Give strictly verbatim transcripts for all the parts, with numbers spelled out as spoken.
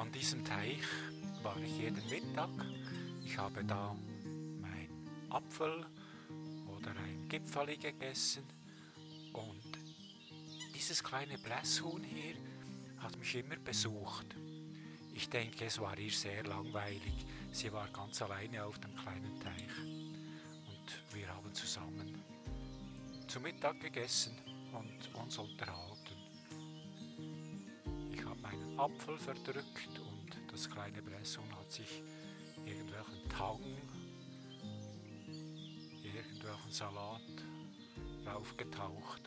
An diesem Teich war ich jeden Mittag. Ich habe da mein Apfel oder ein Gipfeli gegessen und dieses kleine Blässhuhn hier hat mich immer besucht. Ich denke, es war ihr sehr langweilig. Sie war ganz alleine auf dem kleinen Teich und wir haben zusammen zu Mittag gegessen und uns unterhalten. Ich habe meinen Apfel verdrückt und das kleine Blässhuhn hat sich irgendwelchen Tang, irgendwelchen Salat raufgetaucht.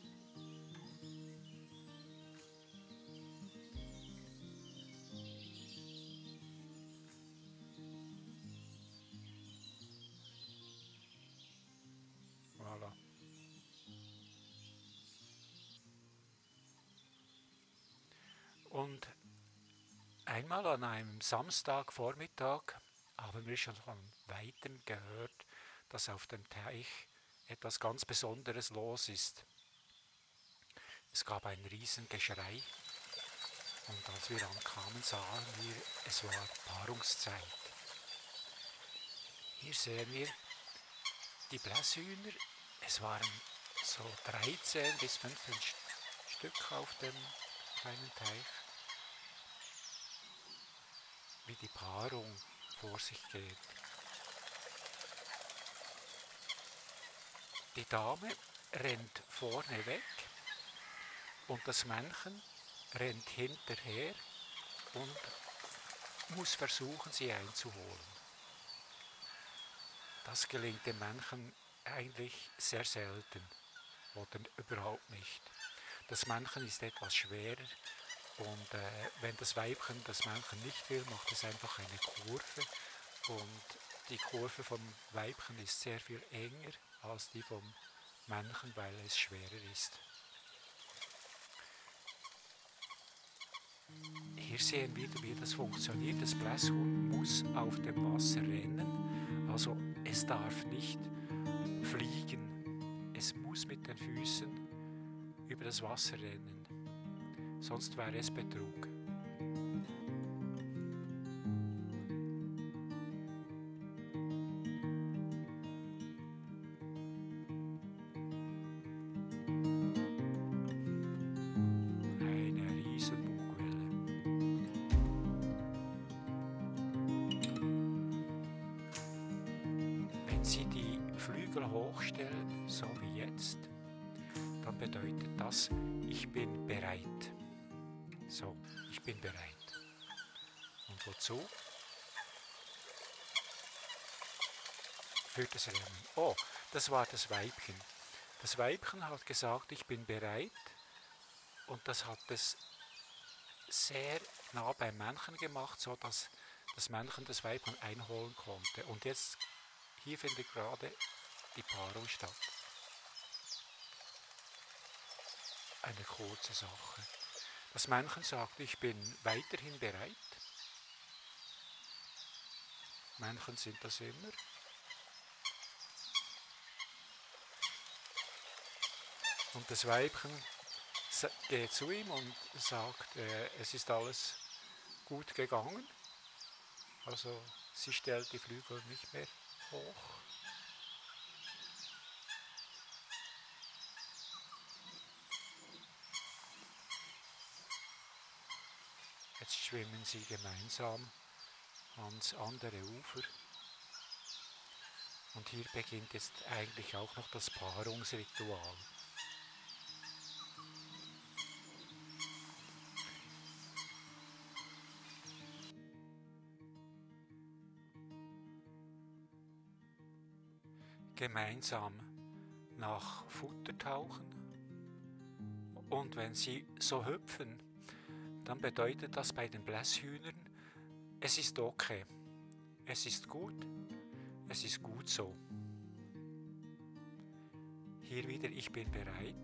Voilà. Und einmal an einem Samstagvormittag haben wir schon von Weitem gehört, dass auf dem Teich etwas ganz Besonderes los ist. Es gab ein Riesengeschrei und als wir ankamen, sahen wir, es war Paarungszeit. Hier sehen wir die Blässhühner. Es waren so dreizehn bis fünfzehn Stück auf dem kleinen Teich. Wie die Paarung vor sich geht. Die Dame rennt vorne weg und das Männchen rennt hinterher und muss versuchen, sie einzuholen. Das gelingt dem Männchen eigentlich sehr selten oder überhaupt nicht. Das Männchen ist etwas schwerer. Und äh, wenn das Weibchen das Männchen nicht will, macht es einfach eine Kurve. Und die Kurve vom Weibchen ist sehr viel enger als die vom Männchen, weil es schwerer ist. Hier sehen wir, wie das funktioniert. Das Blässhuhn muss auf dem Wasser rennen. Also es darf nicht fliegen. Es muss mit den Füßen über das Wasser rennen. Sonst wäre es Betrug. Eine Riesenbugwelle. Wenn Sie die Flügel hochstellen, so wie jetzt, dann bedeutet das, ich bin bereit. So, ich bin bereit. Und wozu? Für das Rennen. Oh, das war das Weibchen. Das Weibchen hat gesagt, ich bin bereit. Und das hat es sehr nah beim Männchen gemacht, so dass das Männchen das Weibchen einholen konnte. Und jetzt, hier findet gerade die Paarung statt. Eine kurze Sache. Das Männchen sagt, ich bin weiterhin bereit. Männchen sind das immer. Und das Weibchen geht zu ihm und sagt, äh, es ist alles gut gegangen. Also sie stellt die Flügel nicht mehr hoch. Jetzt schwimmen sie gemeinsam ans andere Ufer. Und hier beginnt jetzt eigentlich auch noch das Paarungsritual. Gemeinsam nach Futter tauchen. Und wenn sie so hüpfen, dann bedeutet das bei den Blässhühnern, es ist okay, es ist gut, es ist gut so. Hier wieder, ich bin bereit.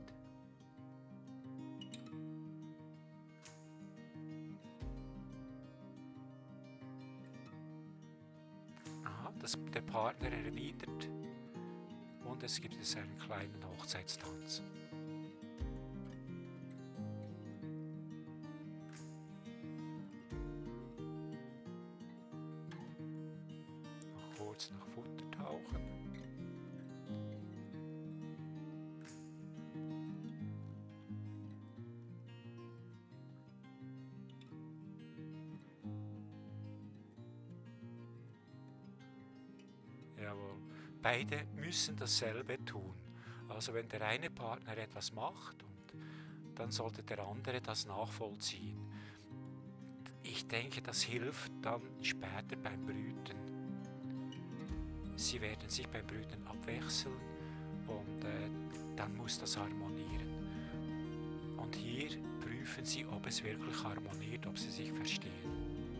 Aha, das, der Partner erwidert und es gibt jetzt einen kleinen Hochzeitstanz. kurz nach Futter tauchen. Jawohl. Beide müssen dasselbe tun. Also wenn der eine Partner etwas macht, und dann sollte der andere das nachvollziehen. Ich denke, das hilft dann später beim Brüten. Sie werden sich beim Brüten abwechseln und äh, dann muss das harmonieren. Und hier prüfen Sie, ob es wirklich harmoniert, ob Sie sich verstehen.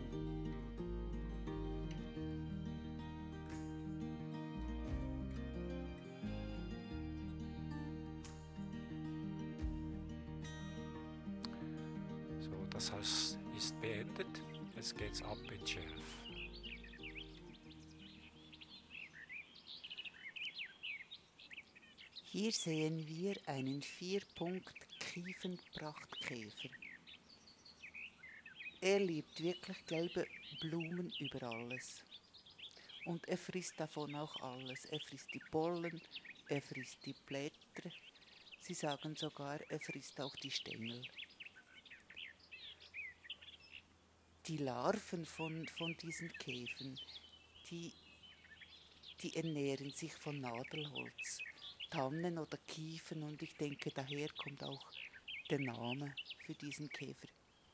So, das heißt, ist beendet. Jetzt geht's ab in Schärf. Hier sehen wir einen Vier-Punkt-Kiefernprachtkäfer. Er liebt wirklich gelbe Blumen über alles. Und er frisst davon auch alles. Er frisst die Pollen, er frisst die Blätter. Sie sagen sogar, er frisst auch die Stängel. Die Larven von, von diesen Käfern, die, die ernähren sich von Nadelholz. Tannen oder Kiefern, und ich denke, daher kommt auch der Name für diesen Käfer.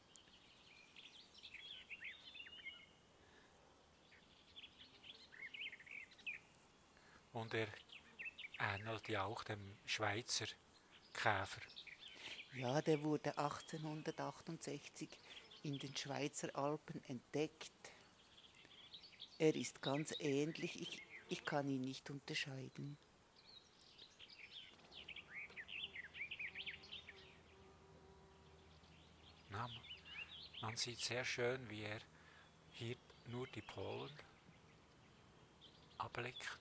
Und er ähnelt ja auch dem Schweizer Käfer. Ja, der wurde achtzehnhundertachtundsechzig in den Schweizer Alpen entdeckt. Er ist ganz ähnlich, ich, ich kann ihn nicht unterscheiden. Na, man sieht sehr schön, wie er hier nur die Pollen ableckt.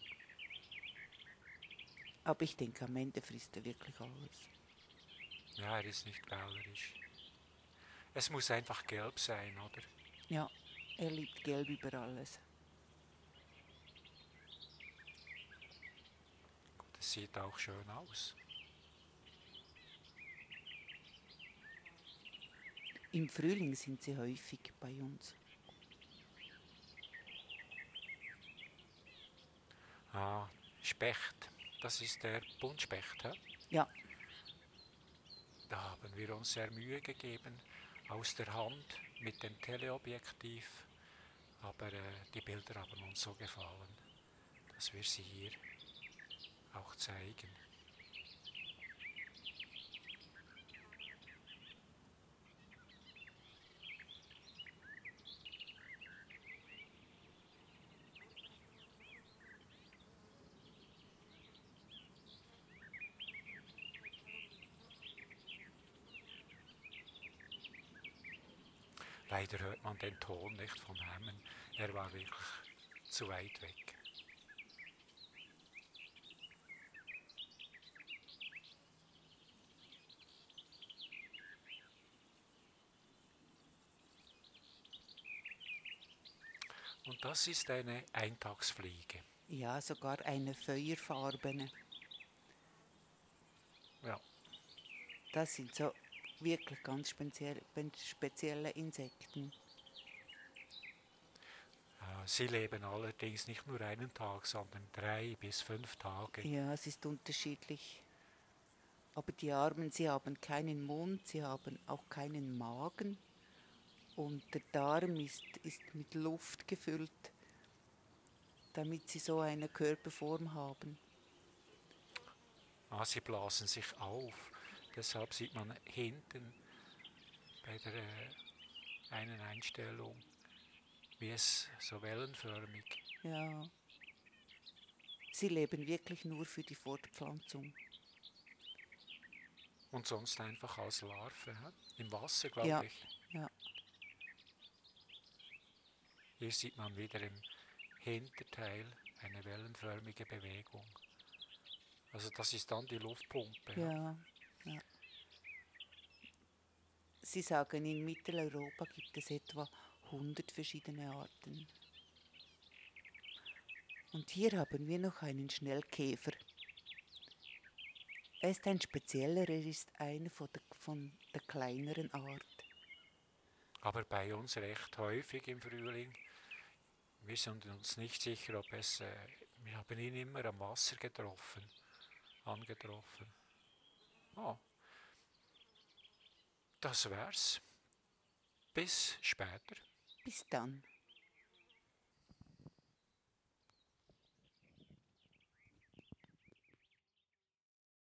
Aber ich denke, am Ende frisst er wirklich alles. Ja, er ist nicht wählerisch. Es muss einfach gelb sein, oder? Ja, er liebt Gelb über alles. Das sieht auch schön aus. Im Frühling sind sie häufig bei uns. Ah, Specht. Das ist der Buntspecht. He? Ja, Da haben wir uns sehr Mühe gegeben, aus der Hand mit dem Teleobjektiv. Aber äh, die Bilder haben uns so gefallen, dass wir sie hier auch zeigen. Leider hört man den Ton nicht vom Hämmen. Er war wirklich zu weit weg. Und das ist eine Eintagsfliege. ja, sogar eine feuerfarbene. Ja. Das sind so wirklich ganz speziell, spezielle Insekten. Äh, Sie leben allerdings nicht nur einen Tag, sondern drei bis fünf Tage. Ja, es ist unterschiedlich. Aber die Armen, sie haben keinen Mund, sie haben auch keinen Magen. Und der Darm ist, ist mit Luft gefüllt, damit sie so eine Körperform haben. Ah, sie blasen sich auf. Deshalb sieht man hinten bei der äh, einen Einstellung, wie es so wellenförmig. Ja. Sie leben wirklich nur für die Fortpflanzung. Und sonst einfach als Larve. He? Im Wasser, glaube Ja, ich. ja. Hier sieht man wieder im Hinterteil eine wellenförmige Bewegung. Also das ist dann die Luftpumpe. Ja. Ja, ja. Sie sagen, in Mitteleuropa gibt es etwa hundert verschiedene Arten. Und hier haben wir noch einen Schnellkäfer. Er ist ein spezieller, er ist einer von der, von der kleineren Art. Aber bei uns recht häufig im Frühling. Wir sind uns nicht sicher, ob es, äh, wir haben ihn immer am Wasser getroffen, angetroffen. Oh, das wär's. Bis später. Bis dann.